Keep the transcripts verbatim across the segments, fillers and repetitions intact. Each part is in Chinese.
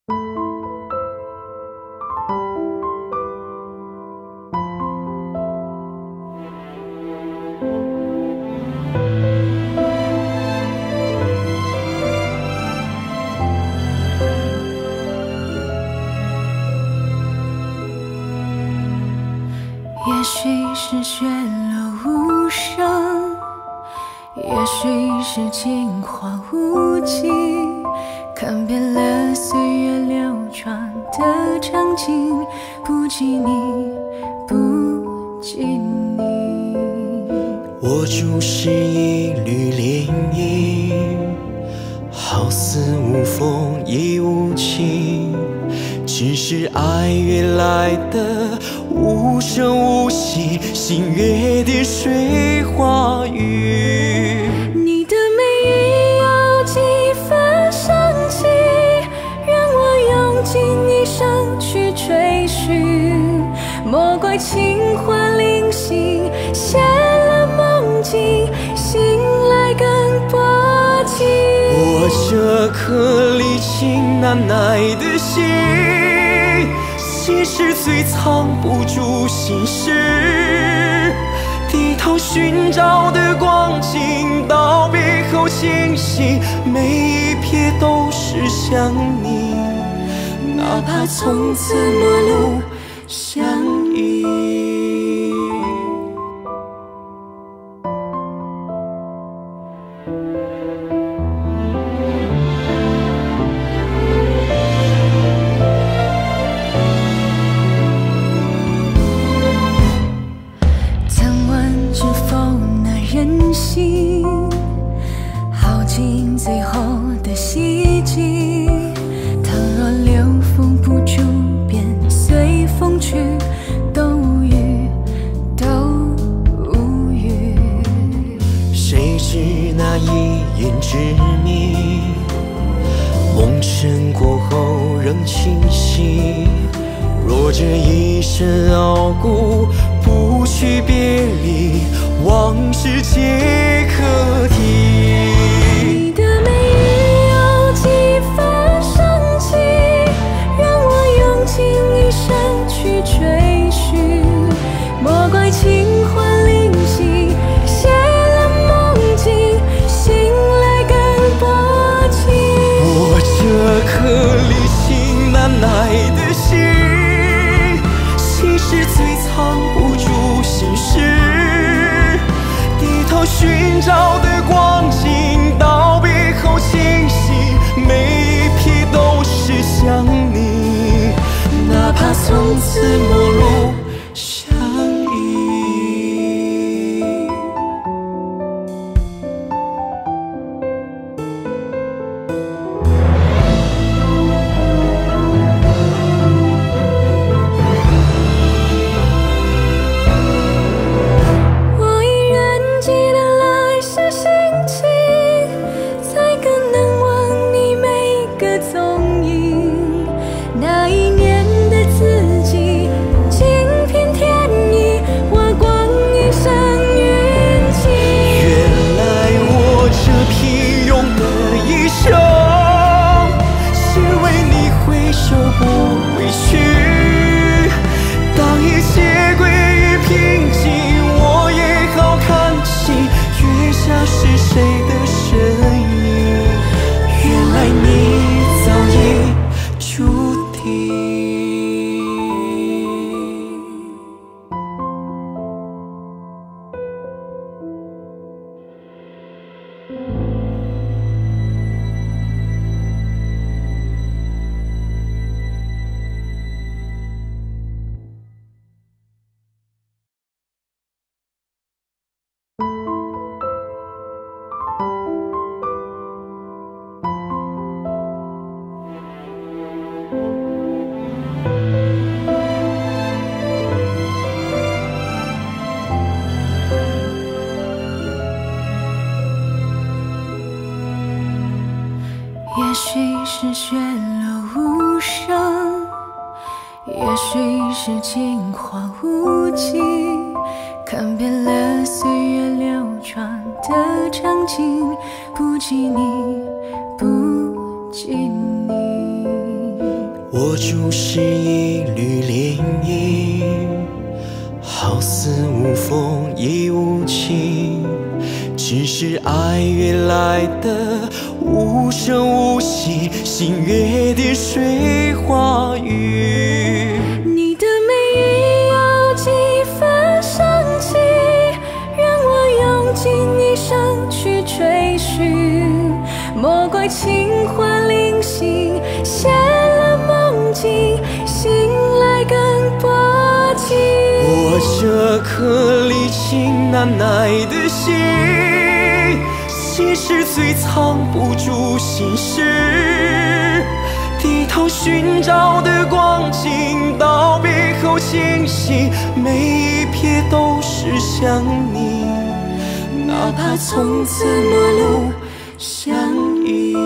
也许是血落无声，也许是情话无尽，看遍了岁月流转的场景，不及你，不及你。 我注视一缕涟漪，好似无风亦无晴，只是爱越来的无声无息，心越点水花雨。 你的美意有几分生气，让我用尽一生去追寻。莫怪情话零星，现了梦境，醒来更薄情。 我这颗离情难耐的心，其实最藏不住心事，低头寻找的光景，到背后清醒，每一瞥都是想你，哪怕从此陌路相依。 耗尽最后的希冀，倘若流风不住，便随风去，都无语，都无语。 谁知那一眼之谜，梦尘过后仍清晰。若这一生傲骨，不去别离，往事皆可提。 你的美意有几分生气，让我用尽一生去追寻。莫怪情话零星，写了梦境，醒来更薄情。 我这颗离情难耐的心，其实最藏不住心事，低头寻找的光景，到背后清醒，每一瞥都是想你，哪怕从此陌路相依。 我依然记得来时心情，才更能忘你每个踪影。那一年的自己，尽凭天意，我光阴生云际。 原来我这平庸的一生，是为你挥手不委屈。当一切归于平静，我也好看清月下是谁的身影。原来你早已注定。 也许是血落无声，也许是情话无尽，看遍了岁月流转的场景，不及你，不及你。 我注视一缕涟漪，好似无风亦无晴，只是爱远来的无声无息，星月点水花雨。 你的美意有几分生气，让我用尽一生去追寻。莫怪情幻灵醒，现了梦境，醒来更薄情。 我这颗离情难耐的心，心事最藏不住心事，低头寻找的光景，道别后清醒，每一瞥都是想你，哪怕从此陌路相依。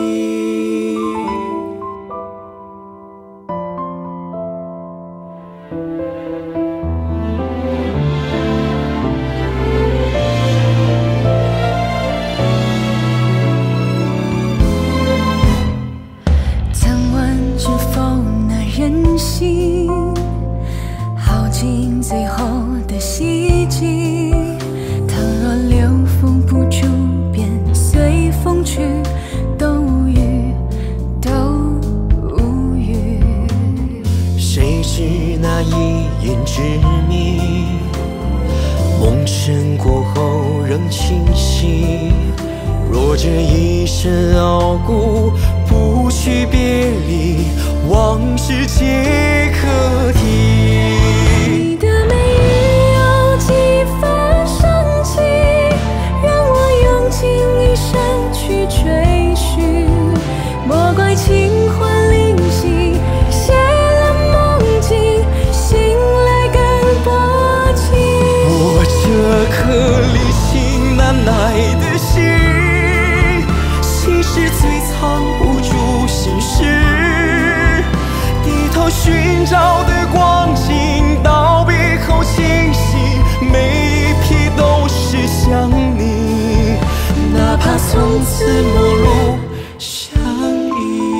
曾问知否那人心，耗尽最后的希冀。倘若流风不住，便随风去，都无语，都无语。 谁知那一眼之谜，梦尘过后仍清晰。若这一生傲骨，不去别离，往事皆可提。 你的美意有几分生气，让我用尽一生去追寻。莫怪情幻灵醒，现了梦境，醒来更薄情。 我这颗离情难耐的心，心事最藏不住心事，低头寻找的光景，道别后清醒，每一瞥都是想你，哪怕从此陌路相依。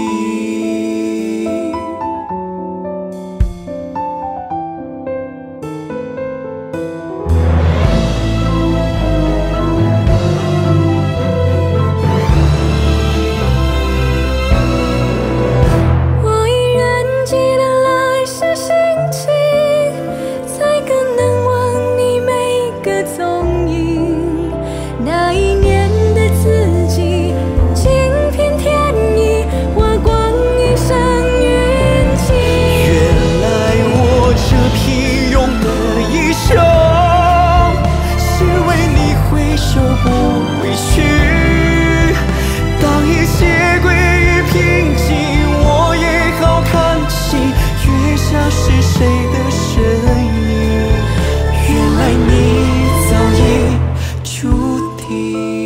我依然记得来时心情，才更能忘你每个踪影。那一年的自己，尽凭天意，我光阴生云际。 原来我这平庸的一生，是为你回首不委屈。当一切归于平静，我也好看清月下是谁的身影。原来你早已注定。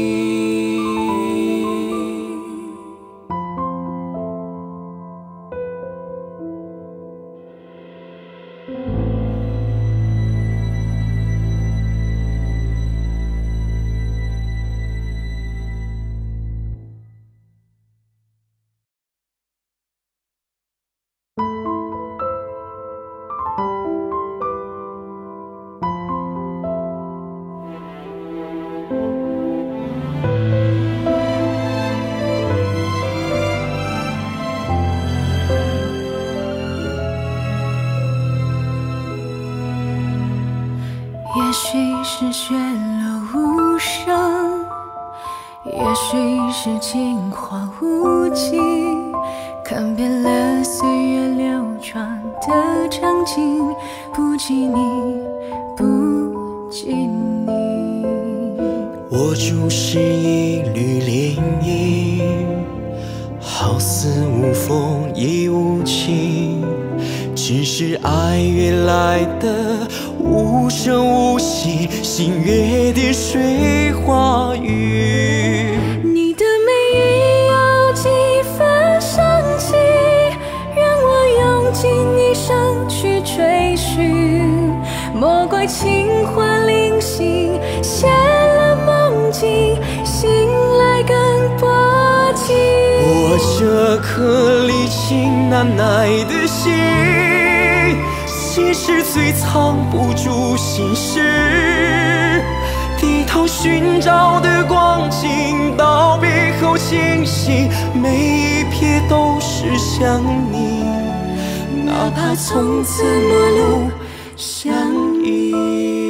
也许是雪落无声，也许是情话无际，看遍了岁月流转的场景，不及你，不及你。 我注视一缕涟漪，好似无风亦无晴，只是爱远来的无声无息，星月点水花雨。 你的美意有几分生气，让我用尽一生去追寻。莫怪情幻灵醒，现了梦境，醒来更薄情。 我这颗离情难耐的心，心事最藏不住心事。低头寻找的光景，道别后清醒，每一瞥都是想你。哪怕从此陌路相依。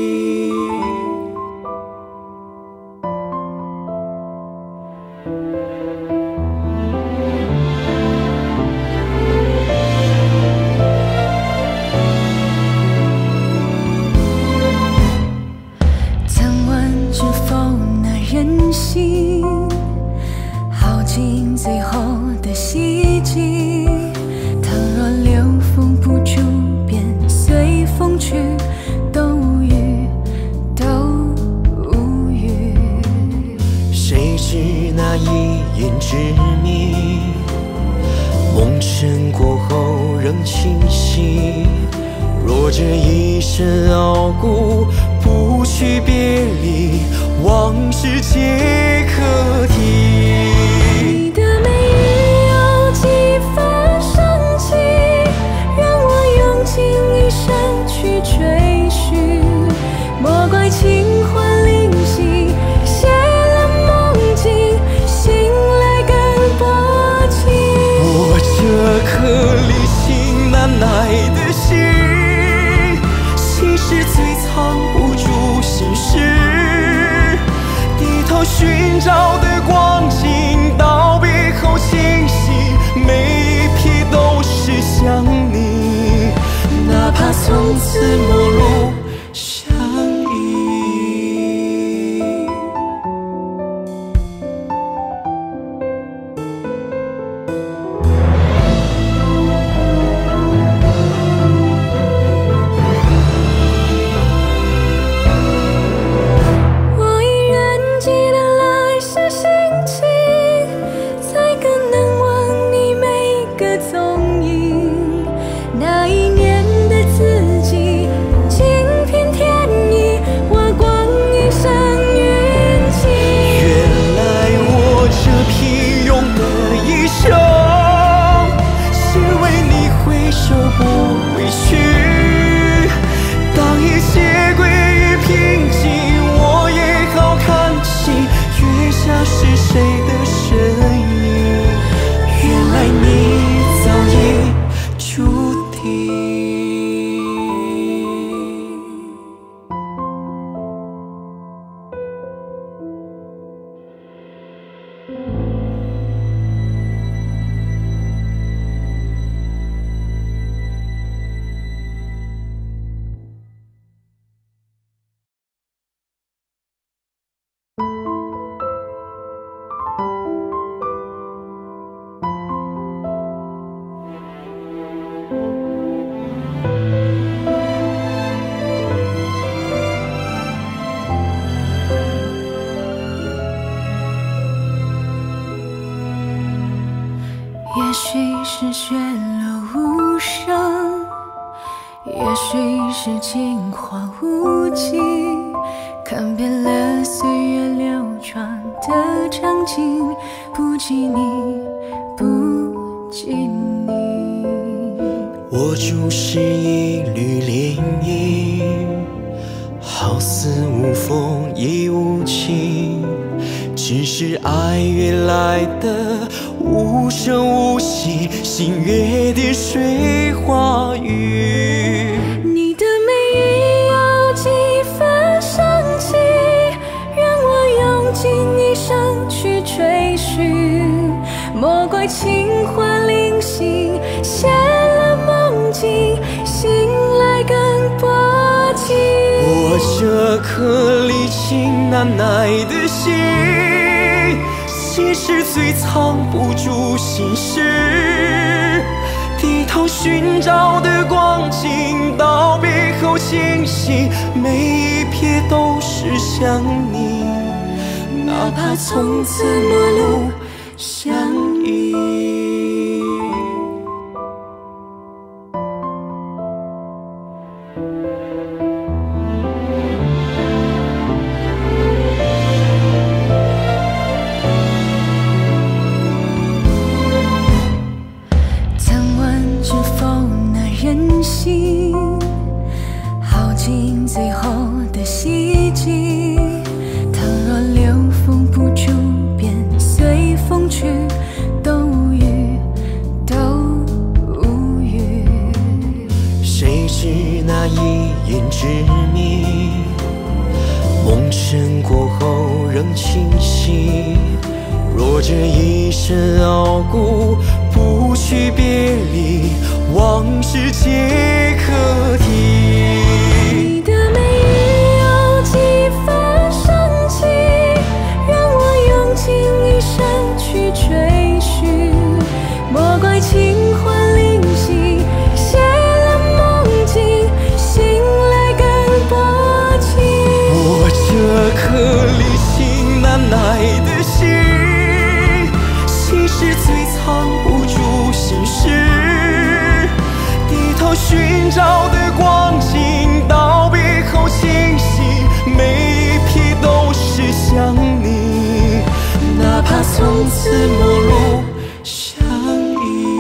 耗尽最后的希冀，倘若流风不住，便随风去，都无语，都无语。 谁知那一眼之谜，梦尘过后仍清晰。若这一生傲骨，不去别离，往事皆可提。 你的眉宇有几分生气，让我用尽一生去追寻。莫怪情换灵犀，写了梦境，醒来更薄情。 我这颗离情难耐的心，心事最藏不住心事。低头寻找的光景，道别后清醒，每一瞥都是想你。哪怕从此陌路相依。 我依然记得来时心情，才更能忘你每个踪影。那一年的自己，尽凭天意，我光阴生云际。 原来我这平庸的一生，是为你回首不委屈。当一切归于平静，我也好看清月下是谁的身影。原来你早已注定。 也许是血落无声，也许是惊慌无际，看遍了岁月流转的场景，不及你，不及你。 我注视一缕涟漪，好似无风亦无晴，只是爱远来的无声无息，星月点水花雨。 你的眉宇有几分生气，让我用尽一生去追寻。莫怪情换灵犀，写了梦境，醒来更薄情。 我这颗离情难耐的心，心事最藏不住心事。低头寻找的光景，道别后清醒，每一瞥都是想你。哪怕从此陌路相依。 眼之谜，梦尘过后仍清晰。若这一生傲骨，不去别离，往事皆可提。 你的眉宇有几分生气，让我用尽一生去追寻。莫怪情换灵犀，写了梦境，醒来更薄情。 我这颗离情难耐的心，心事最藏不住心事。低头寻找的光景，道别后清晰，每一瞥都是想你，哪怕从此陌路相依。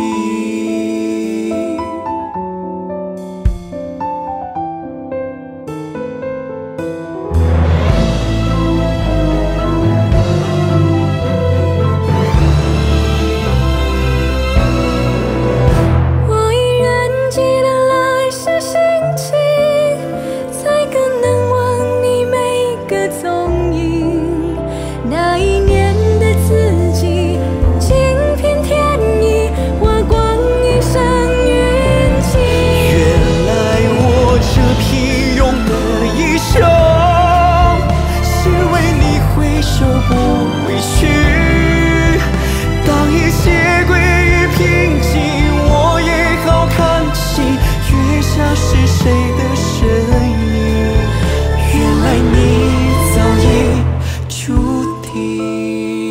我依然记得来时心情，才更能忘你每个踪影。那一年的自己，尽凭天意，我光一生运气。 原来我这平庸的一生，是为你挥手不委屈。当一切归于平静，我也好看清月下是谁的身影。原来你早已注定。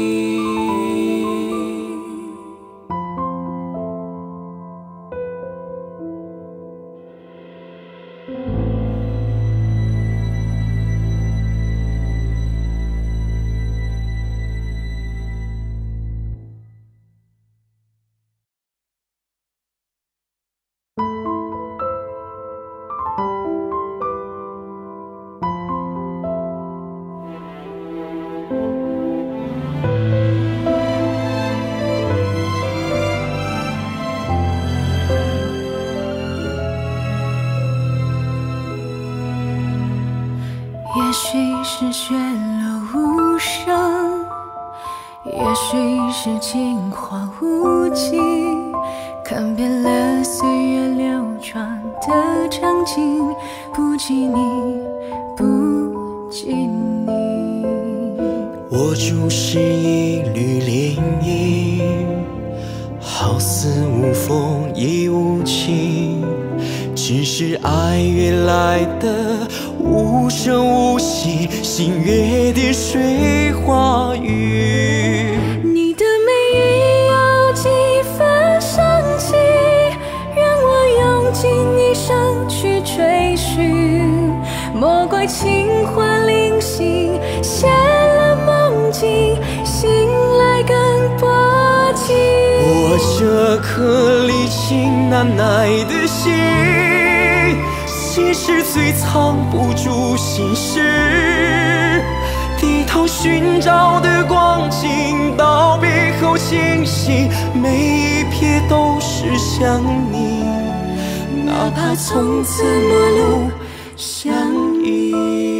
也许是血流无声，也许是镜花无际，看遍了岁月流转的场景，不及你，不及你。 我注视一缕涟漪，好似无风亦无晴，只是爱远来的无声无息，心月点水花雨。 你的眉宇有几分生气，让我用尽一生去追寻。莫怪情换灵犀，写了梦境，醒来更薄情。 我这颗离情难耐的心，心事最藏不住心事。低头寻找的光景，道别后清晰，每一瞥都是想你，哪怕从此陌路相依。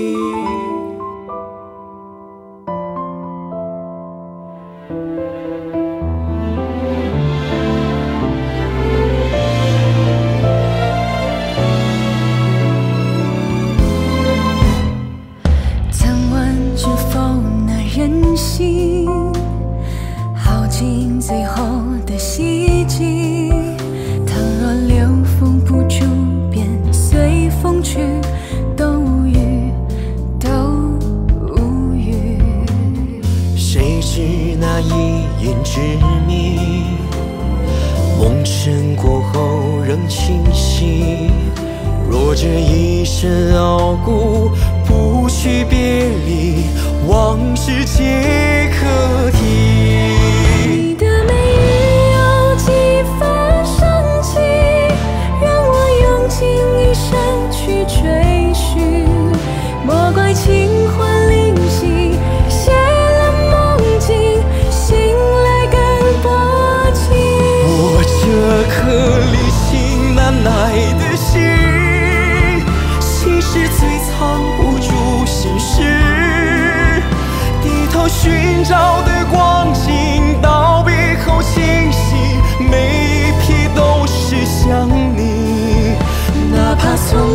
曾问知否那人心，耗尽最后的希冀。倘若流风不住，便随风去，都无语，都无语。 谁知那一眼之谜，梦尘过后仍清晰。若这一生傲骨，不去别离，往事皆可提。 你的眉宇有几分生气，让我用尽一生去追寻。莫怪情换灵犀，写了梦境，醒来更薄情。 我这颗离情难耐的心，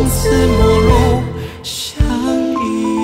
从此陌路相依。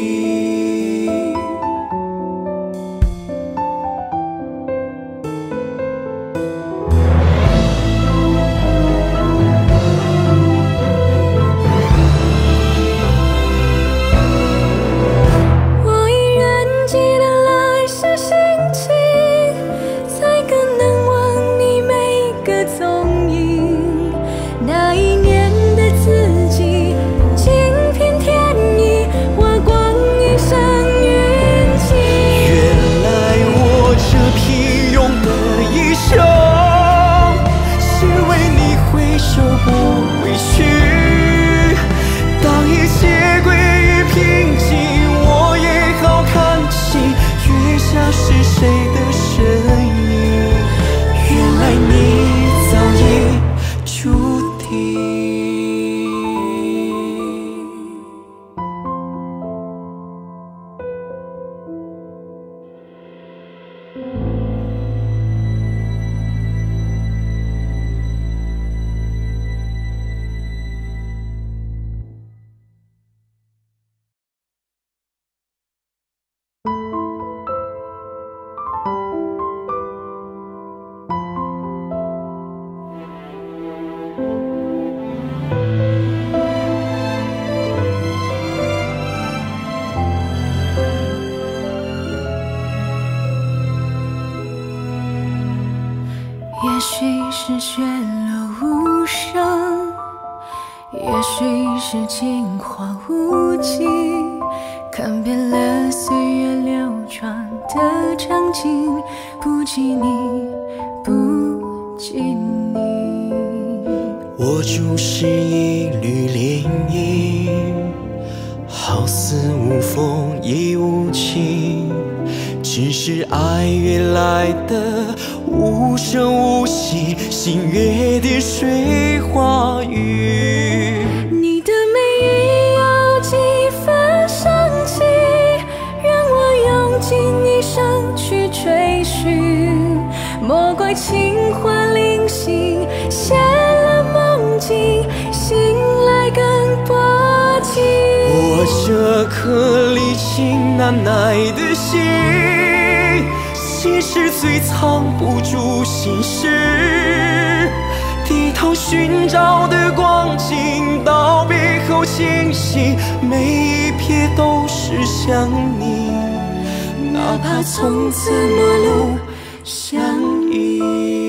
也许是血落无声，也许是惊慌无际，看遍了岁月流转的场景，不及你，不及你。 我注视一缕涟漪，好似无风亦无晴，只是爱远来的无声无息，心月点水花雨。 你的美语有几分生气，让我用尽一生去追寻。莫怪情话零星，现了梦境，醒来更薄情。 我这颗离情难耐的心，心事最藏不住心事，低头寻找的光景，到背后清醒，每一瞥都是想你，哪怕从此陌路相依。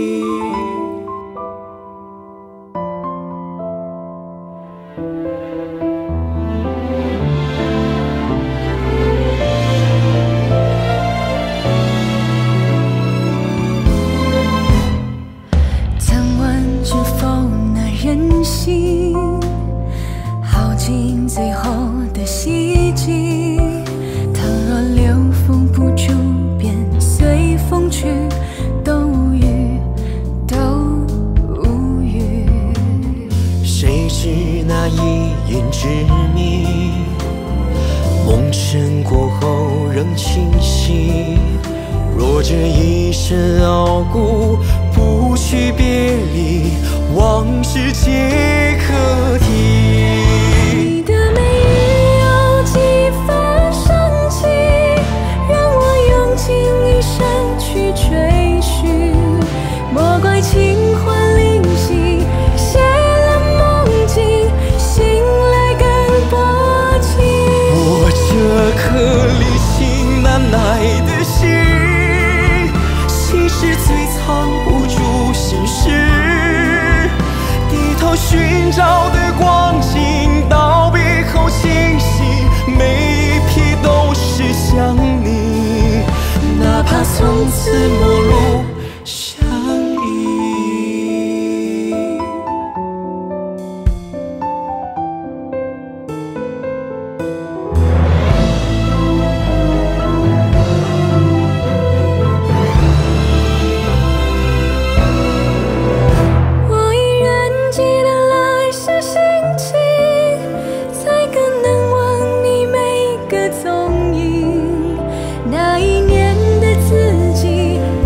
耗尽最后的希冀，倘若流风不住，便随风去，都无语，都无语。 谁知那一眼之谜，梦尘过后仍清晰。若这一生傲骨，不去别离，往事皆可提。 你的美语有几分生气，让我用尽一生去追寻。莫怪情话零星，写了梦境，醒来更薄情。 我这颗离情难耐的心，心事最藏不住心事，低头寻找的光景，到背后清晰，每一瞥都是想你，哪怕从此陌路相依。 那一年的自己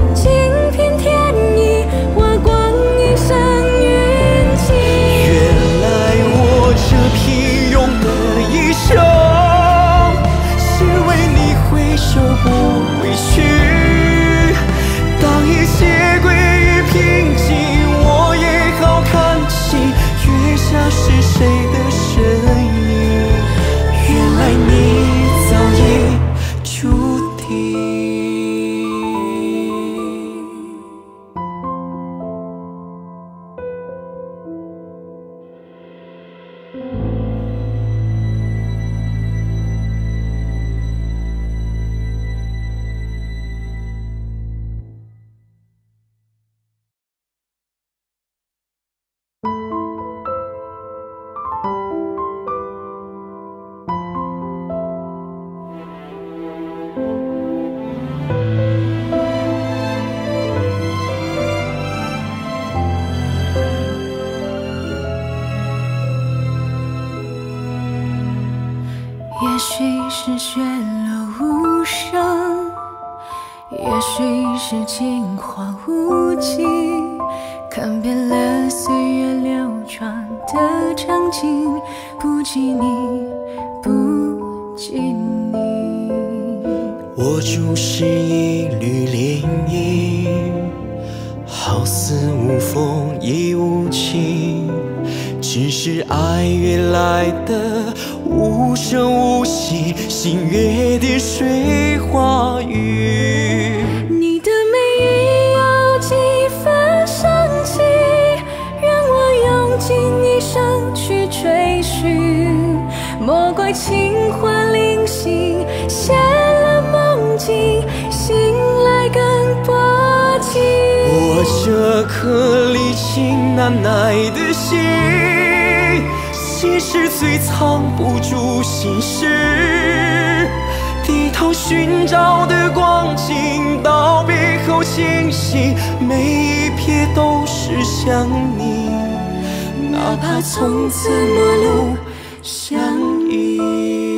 是镜花无际，看遍了岁月流转的场景，不及你，不及你。 我注视一缕涟漪，好似无风亦无晴，只是爱远来的无声无息，星月点水花雨。 你的美意有几分生气，让我用尽一生去追寻。莫怪情话零星，现了梦境，醒来更薄情。 我这颗离情难耐的心，心事最藏不住心事，低头寻找的光景，到背后清醒，每一瞥都是想你，哪怕从此陌路相依。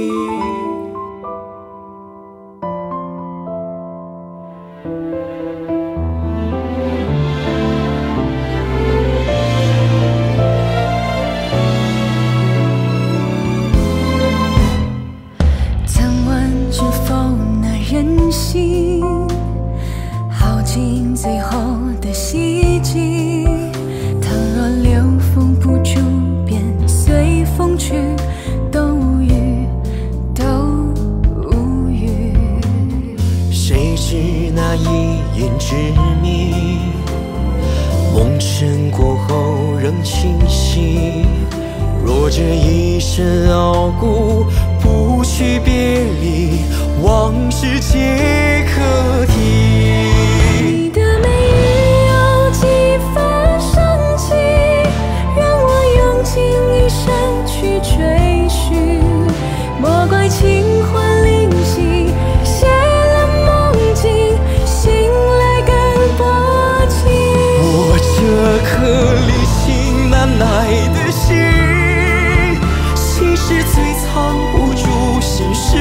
耗尽最后的希冀，倘若流风不住，便随风去，都无语，都无语。 谁知那一眼之谜，梦尘过后仍清晰。若这一生傲骨，不去别离，往事皆可提。 你的美意有几分生气，让我用尽一生去追寻。莫怪情话零星，写了梦境，醒来更薄情。 我这颗离情难耐的心，心事最藏不住心事，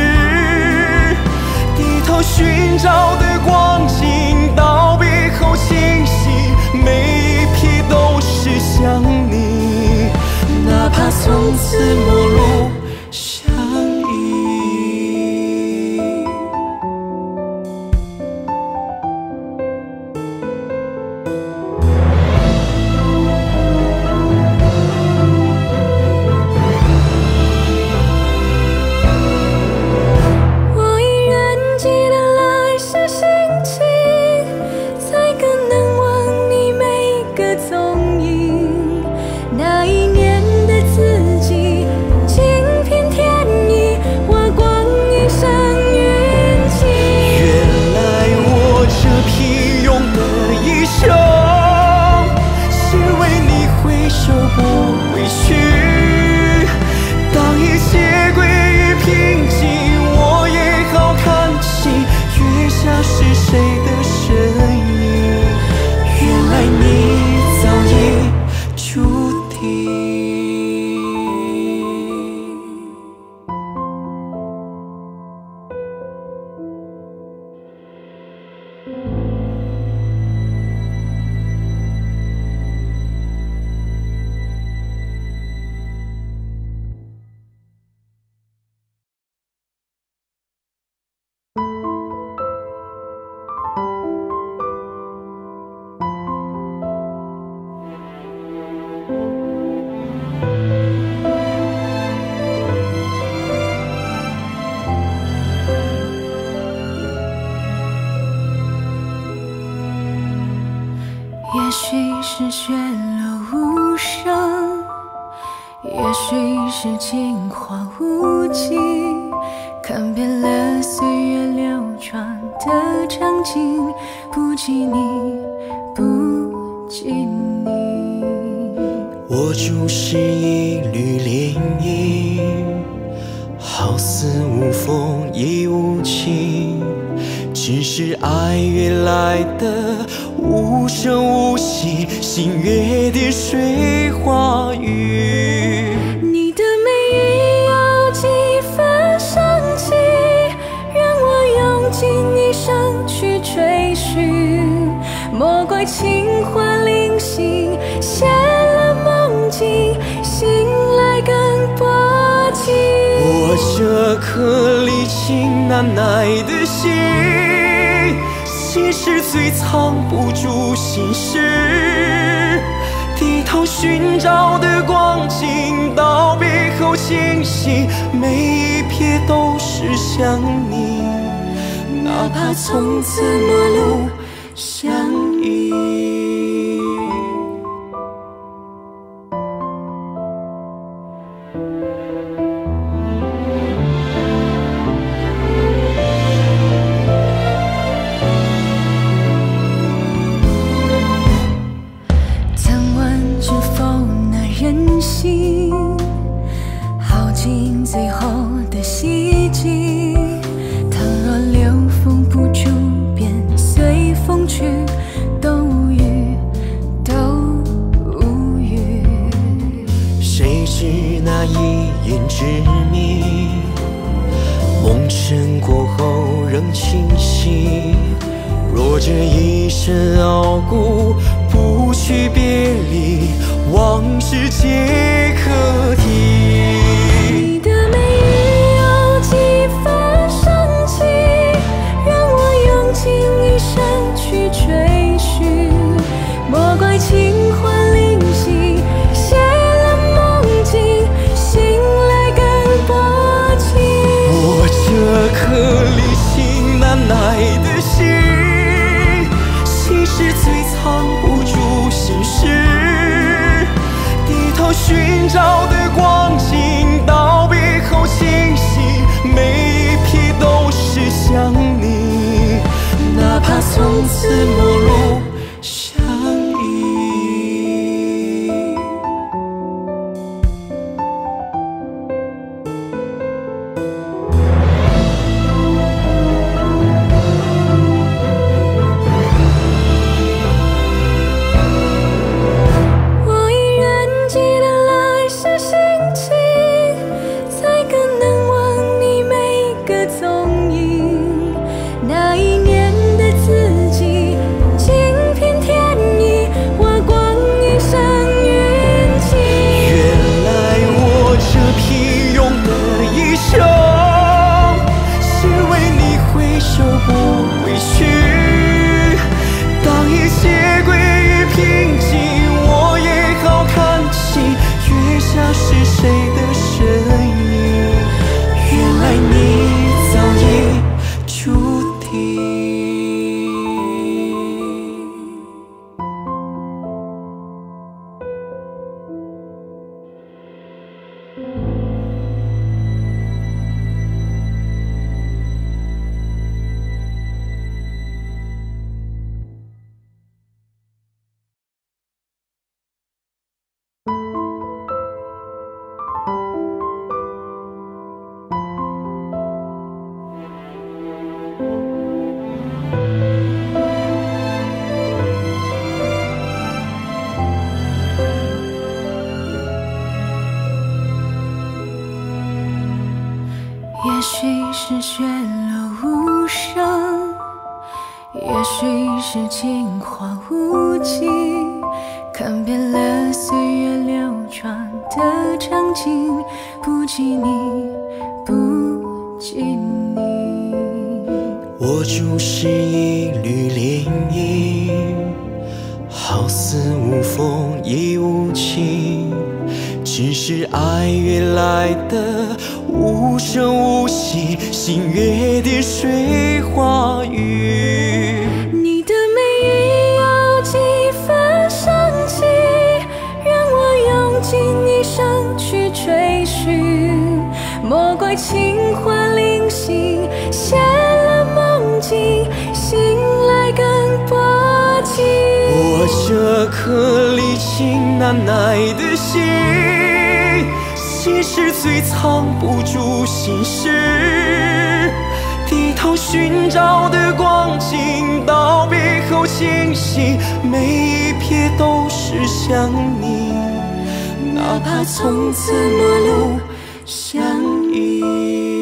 低头寻找的光景，到背后清晰，每一瞥都是想你，哪怕从此陌路相依。 我依然记得来时心情，才更能忘你每个踪影。那一年的自己，尽凭天意，花光一生运气。 原来我这平庸的一生，是为你回首不委屈。当一切归于平静，我也好看清月下是谁的身影。原来你早已注定。 也许是雪落无声，也许是镜花无际，看遍了岁月流转的场景，不及你，不及你。 我注视一缕涟漪，好似无风亦无晴，只是爱远来的无声无息，星月点水花雨。 你的美意有几分生气，让我用尽一生去追寻。 颗离情难耐的心，心事最藏不住心事。低头寻找的光景，到背后清醒，每一瞥都是想你，哪怕从此陌路相依。 耗尽最后的希冀，倘若流风不住，便随风去，都无语，都无语。 谁知那一眼之谜，梦尘过后仍清晰。若这一生傲骨，不去别离，往事皆可提。 你的眉宇有几分深情，让我用尽一生去追寻。莫怪情换灵犀，写了梦境，醒来更薄情。 我这颗离情难耐的心，心事最藏不住心事。低头寻找的光景，到背后清晰，每一瞥都是想你，哪怕从此陌路相依。 也许是雪落无声，也许是惊慌无际，看遍了岁月流转的场景，不及你，不及你。 我注视一缕涟漪，好似无风亦无晴，只是爱越来的无声无息，心越跌水花雨。 你的眉宇有几分深情，让我用尽一生去追寻。莫怪情换灵犀，写了梦境，醒来更薄情。 我这颗离情难耐的心，心事最藏不住心事。低头寻找的光景，到背后清晰，每一瞥都是想你，哪怕从此陌路相依。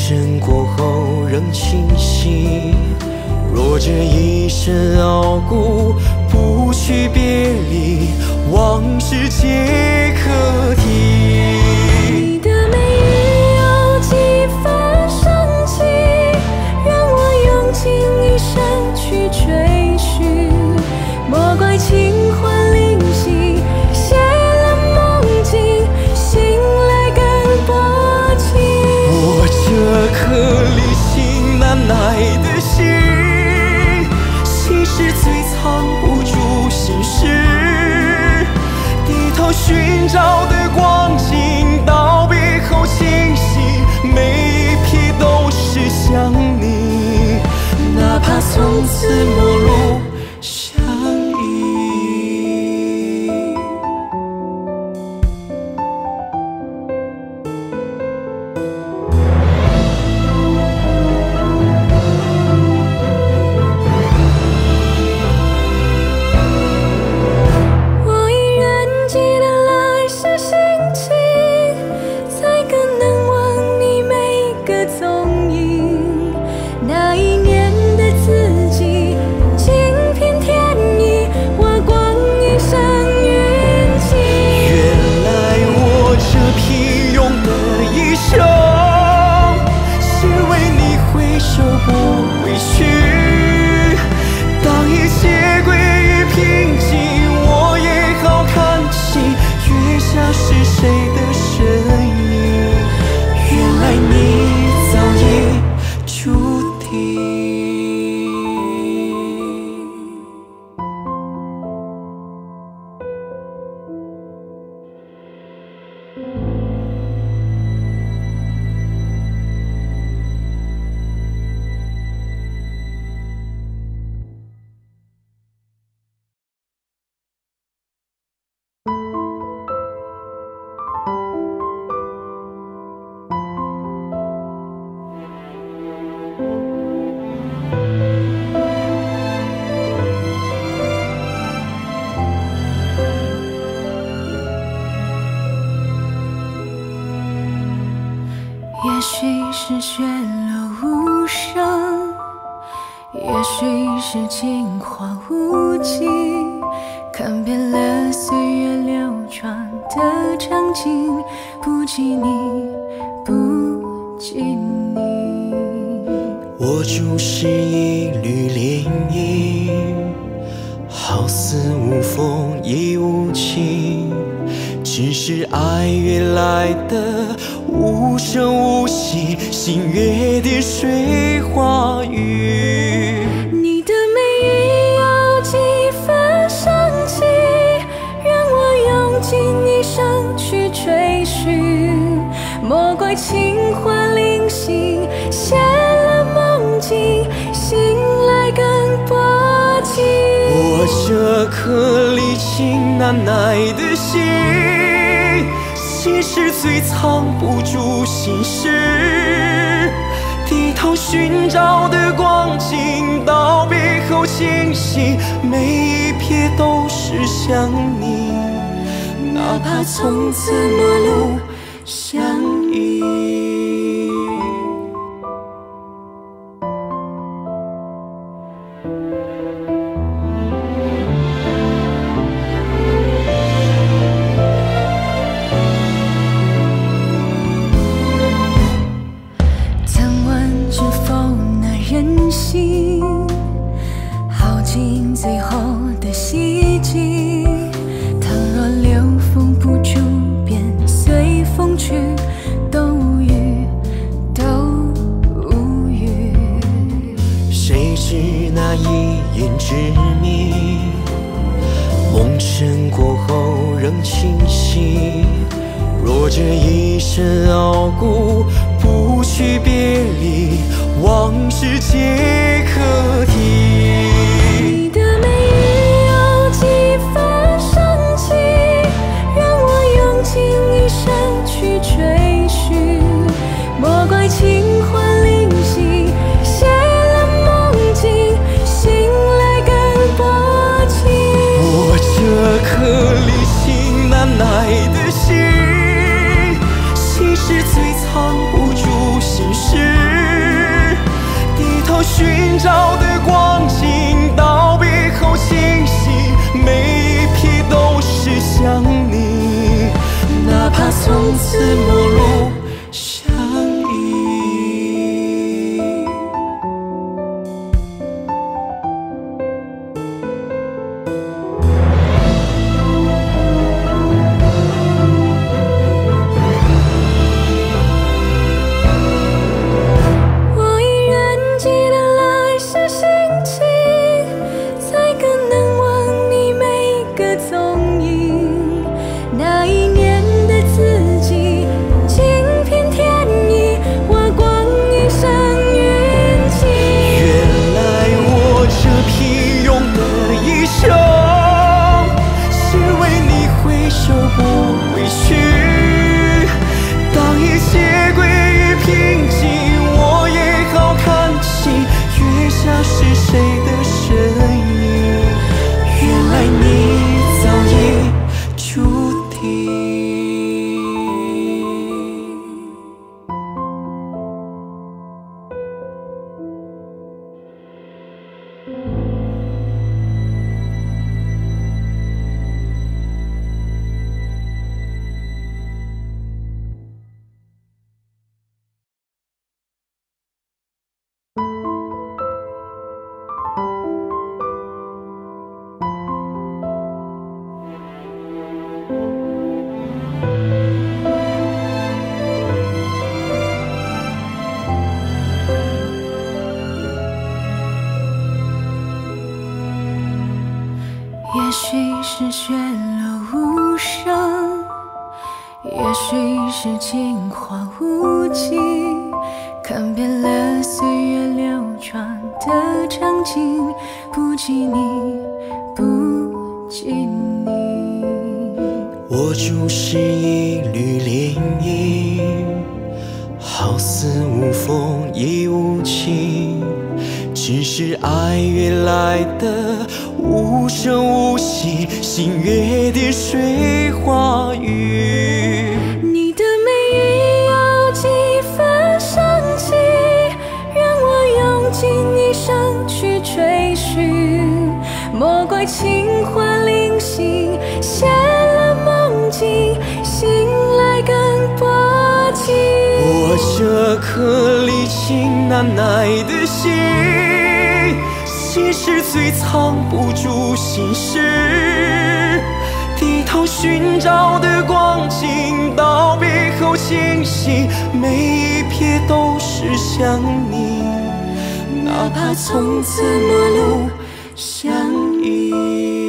尘过后仍清晰。若这一生傲骨，不去别离，往事皆可提。 你的眉宇有几分生气，让我用尽一生去追寻。莫怪情欢灵犀，写了梦境，醒来更薄情。 我这颗离情难耐的心，心事最藏不住心事，低头寻找的光景，到背后清晰，每一瞥都是想你，哪怕从此陌路相依。 我依然记得来时心情，才更能忘你每个踪影。那一年的自己，尽凭天意，我光阴生云际。 原来我这平庸的一生，是为你回首不委屈。当一切归于平静，我也好看清月下是谁的身影。原来你早已注定。 也许是血流无声，也许是惊慌无际，看遍了岁月流转的场景，不及你，不及你。 我注视一缕涟漪，好似无风亦无晴，只是爱远来的无声无息，星月点水花雨。 你的眉宇有几分生气，让我用尽一生去追寻。莫怪情欢灵犀，写了梦境，醒来更薄情。 我这颗离情难耐的心，心事最藏不住心事，低头寻找的光景，到背后清晰，每一瞥都是想你，哪怕从此陌路相依。 耗尽最后的希冀，倘若流风不住，便随风去，都无语，都无语。 谁知那一眼之谜，梦尘过后仍清晰。若这一生傲骨，不去别离，往事皆可提。 你的眉宇有几分生气，让我用尽一生去追寻。莫怪情欢灵犀，写了梦境，醒来更薄情。 我这颗离情难耐的心，心事最藏不住心事。 雪落无声，也许是镜花无际，看遍了岁月流转的场景，不及你，不及你。 我就是一缕涟漪，好似无风亦无晴，只是爱越来的无声无息，心越跌水花雨。 你的美意有几分生气，让我用尽一生去追寻，莫怪情话零星，写了梦境，醒来更薄情。 我这颗离情难耐的心，心事最藏不住心事，低头寻找的光景，到背后清醒，每一瞥都是想你，哪怕从此陌路相依。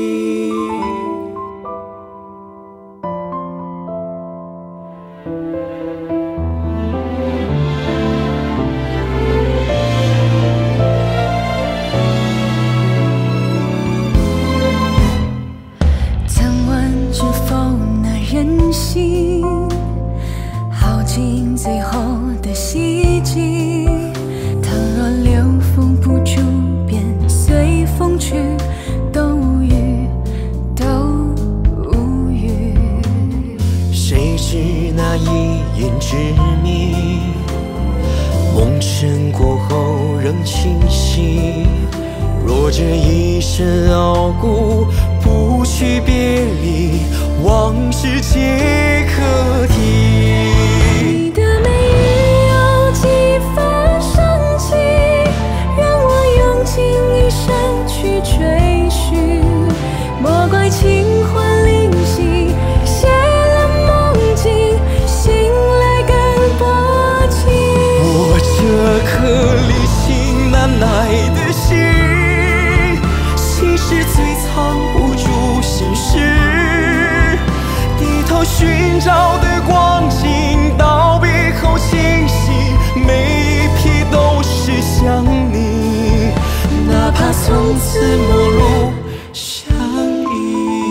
耗尽最后的希冀，倘若流风不住，便随风去，都无语，都无语。 谁知那一眼之谜，梦尘过后仍清晰。若这一生傲骨，不去别离，往事皆可提。 你的美意有几分生气，让我用尽一生去追寻，莫怪情欢零星，写了梦境，醒来更薄情。 我这颗离情难耐的心，心事最藏不住心事，低头寻找的光景，到背后清晰，每一瞥都是想你，哪怕从此陌路相依。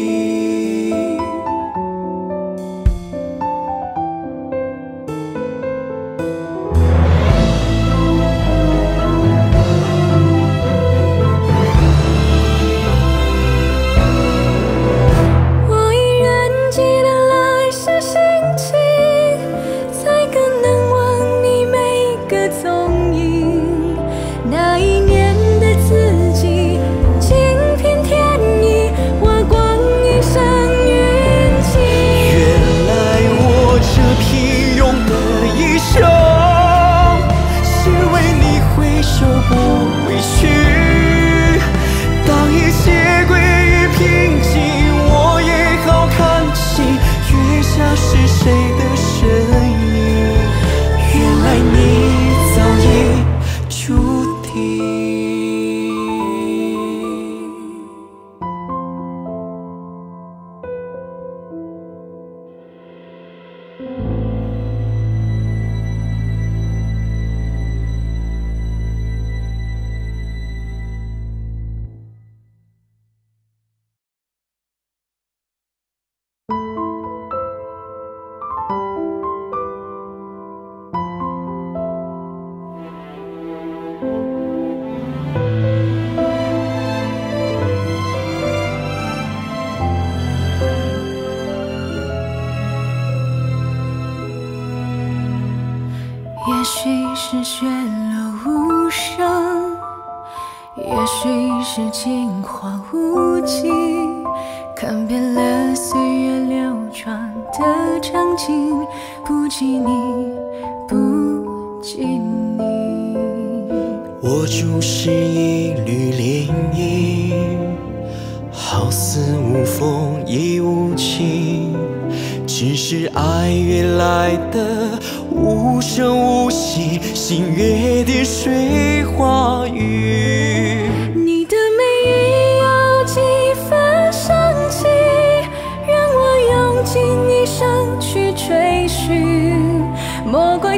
也许是雪落无声，也许是镜花无际，看遍了岁月流转的场景，不及你，不及你。 我就是一缕涟漪，好似无风亦无晴，只是爱越来的无声无息，心越跌水花雨。 你的美意有几分生气，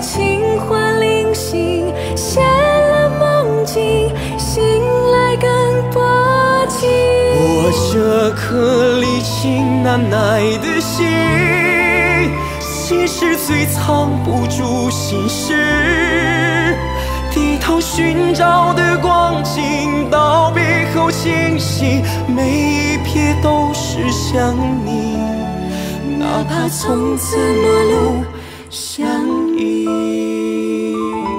情话零星，写了梦境，醒来更薄情。 我这颗离情难耐的心，其实最藏不住心事。低头寻找的光景，到背后清醒，每一瞥都是想你，哪怕从此陌路相依。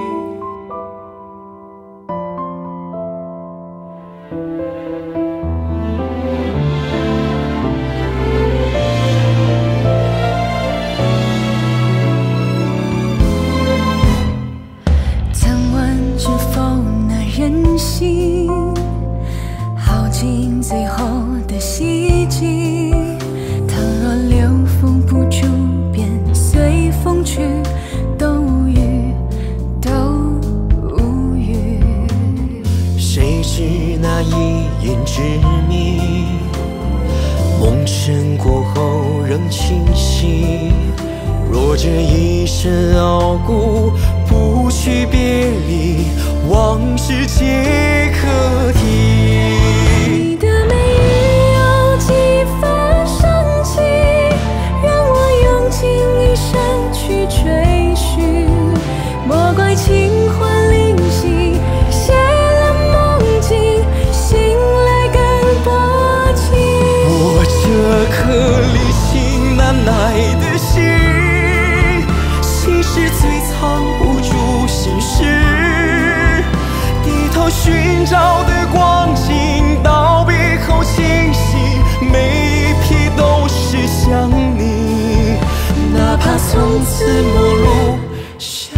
曾问知否那人心，耗尽最后的希冀。倘若流风不住，便随风去，都无语，都无语。 谁知那一眼之谜，梦尘过后仍清晰。若这一生傲骨，不去别离，往事皆可提。 你的眉宇有几分生气，让我用尽一生去追寻。莫怪情换灵犀，写了梦境，醒来更薄情。 我这颗离情难耐的心，其实最藏不住心事。低头寻找的光景，到背后清醒，每一瞥都是想你，哪怕从此陌路相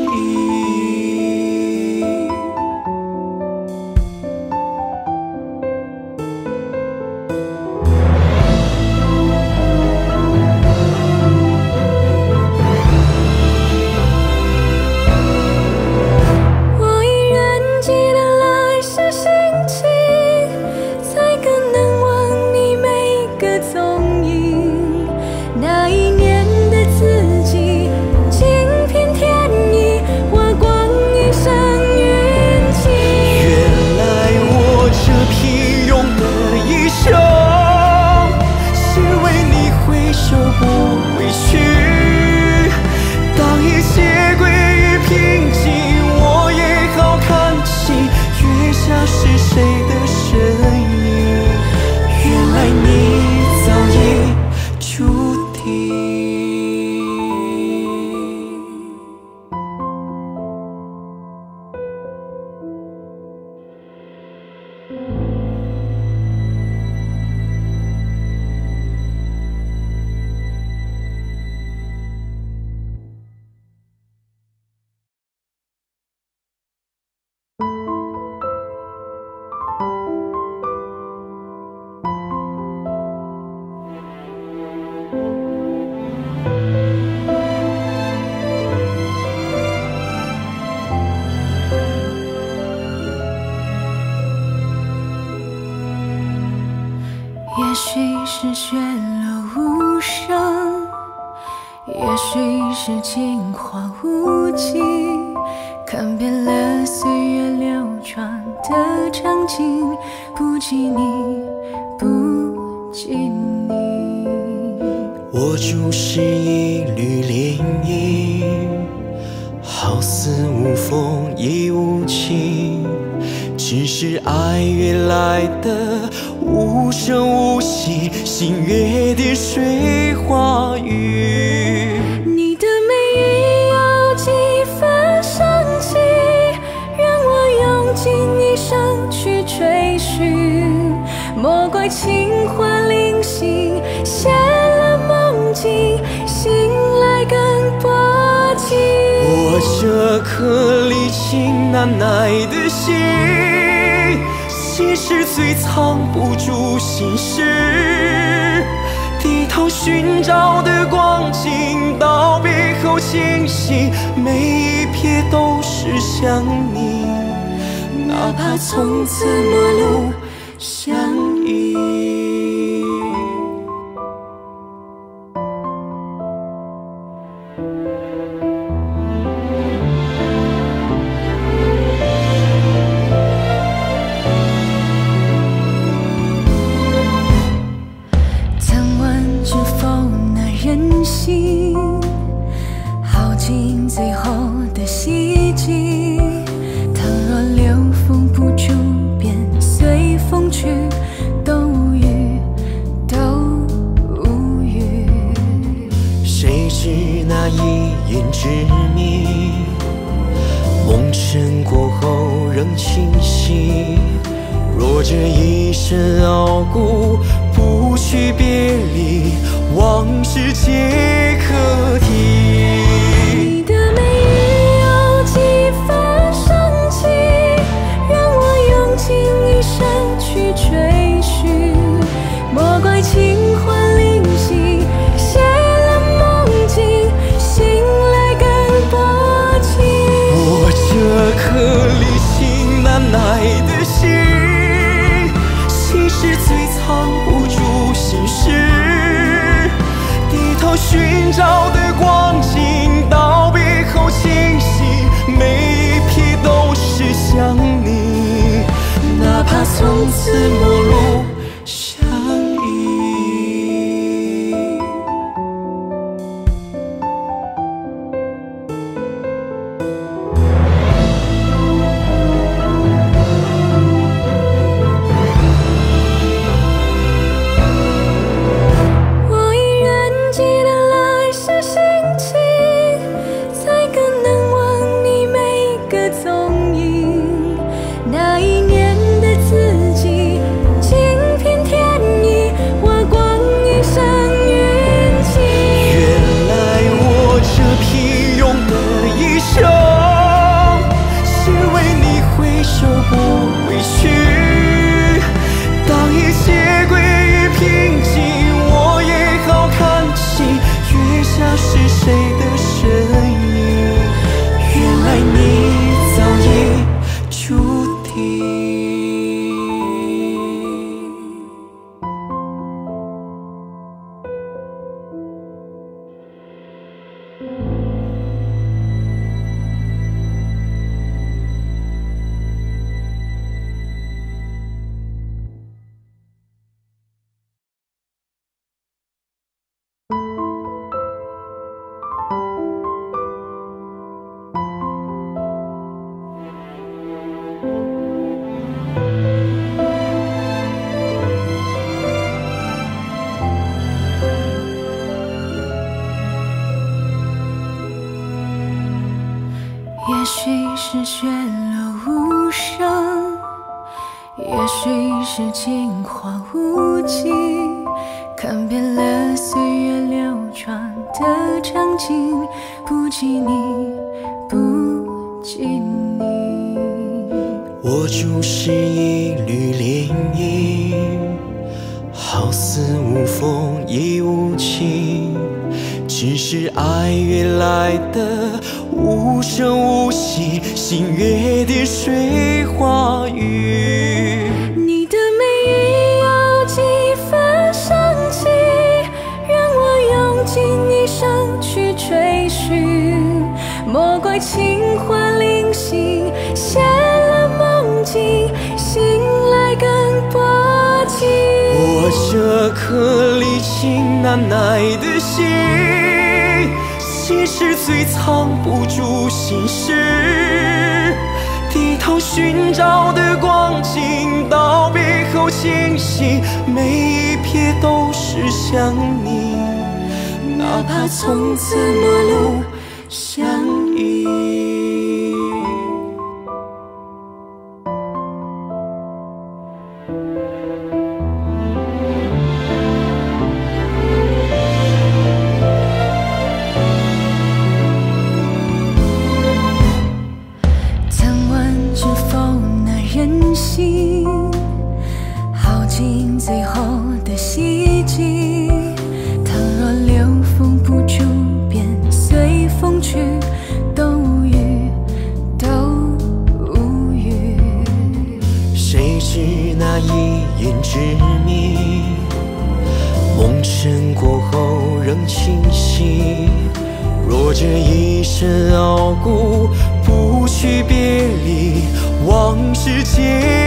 依。 我依然记得来时心情，才更能忘你每个踪影。那一年的自己，惊遍天意，我光一生运气。 原来我这平庸的一生，是为你挥手不回去。当一切归于平静，我也好看清月下是谁的身影。原来你早已注定。 也许是雪落无声，也许是情话无际，看遍了岁月流转的场景，不及你，不及你。 我注视一缕涟漪，好似无风亦无晴，只是爱越来的无声无息，心越点水花雨。 你的眉宇有几分生气，让我用尽一生去追寻。莫怪情话零星，写了梦境，醒来更薄情。 我这颗离情难耐的心，其实最藏不住心事。低头寻找的光景，到背后清醒，每一瞥都是想你，哪怕从此陌路相依。 梦尘过后仍清晰。若这一生傲骨，不去别离，往事皆可提。 你的眉宇有几分生气，让我用尽一生去追寻。莫怪情欢灵犀，写了梦境，醒来更多情。 我这颗离情难耐的心，心事最藏不住心事。低头寻找的光景，到背后清晰，每一瞥都是想你。哪怕从此陌路相依。 我依然记得来时心情，才更能忘你每个踪影。那一年的自己，尽凭天意，我光阴生运气。 原来我这平庸的一生，是为你回首不委屈。当一切归于平静，我也好看清月下是谁的身影。原来你早已注定。 也许是血落无声，也许是镜花无际，看遍了岁月流转的场景，不及你，不及你。 我注视一缕涟漪，好似无风亦无晴，只是爱越来的无声无息，心越点水花雨。 你的眉宇有几分生气，让我用尽一生去追寻。莫怪情欢灵犀，写了梦境，醒来更多情。 我这颗离情难耐的心，心事最藏不住心事。低头寻找的光景，到背后清晰，每一瞥都是想你。哪怕从此陌路相依。 曾问知否那人心，耗尽最后的希冀。倘若流风不住，便随风去，都无语，都无语。 谁知那一眼之谜，梦尘过后仍清晰。若这一生傲骨，不去别离，往事皆